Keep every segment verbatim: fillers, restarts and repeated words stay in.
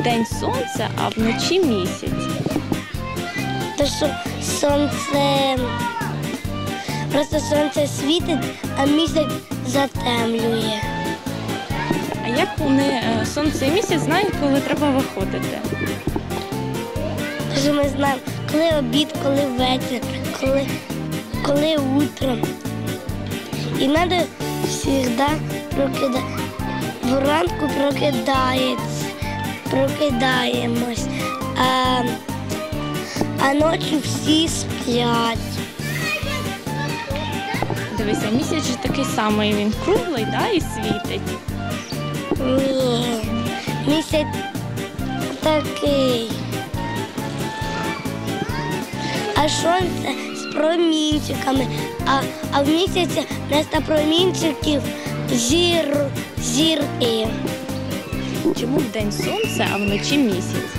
вдень сонце, а вночі місяць? То що сонце, просто сонце світить, а місяць затемлює. А як вони, е, сонце і місяць, знають, коли треба виходити? Тож ми знаємо, коли обід, коли вечір, коли, коли утро. І треба завжди прокидати. Вранку прокидається, прокидаємось, а, а ночі всі сплять. Дивися, місяць же такий самий, він круглий, да, і світить. Ні, місяць такий. А сонце з промінчиками, а, а в місяці вместо промінчиків зір, зірки. Чому вдень сонце, а вночі місяць?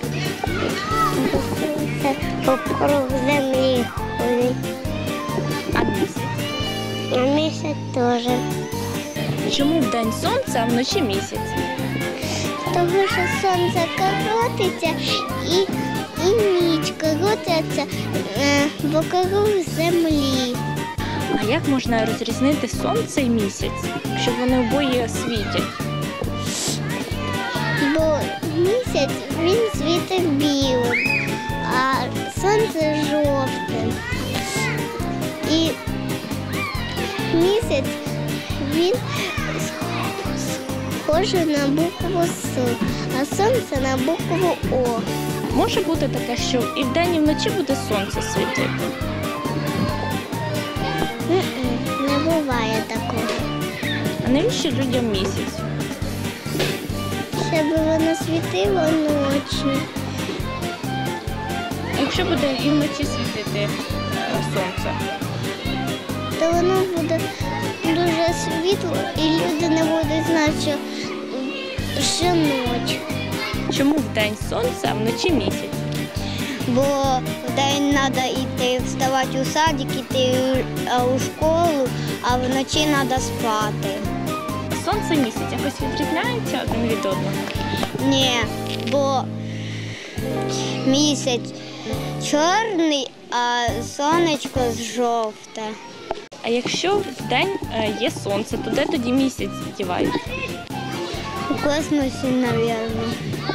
Сонце попруг землі ходить, А місяць? а місяць теж. Чому вдень сонце, а вночі місяць? Тому що сонце коротиться і, і ніч коротиться вокруг землі. А як можна розрізнити сонце і місяць, якщо вони обоє світять? Бо місяць він світить білим, а сонце жовтим. І місяць він схожий на букву С, а сонце на букву О. Може бути таке, що і вдень, і вночі буде сонце світити? М-м, не буває такого. А навіщо людям місяць? Щоб воно світило ночі. Якщо буде і вночі світити е, сонце? То воно буде дуже світло і люди не будуть знати, що, що ніч. Чому вдень сонце, а вночі місяць? Бо вдень треба йти, вставати у садик, йти у школу, а вночі треба спати. Сонце і місяць якось відрізняються один від одного? Ні, бо місяць чорний, а сонечко жовте. А якщо вдень е, є сонце, то де тоді місяць дівається? У космосі, мабуть.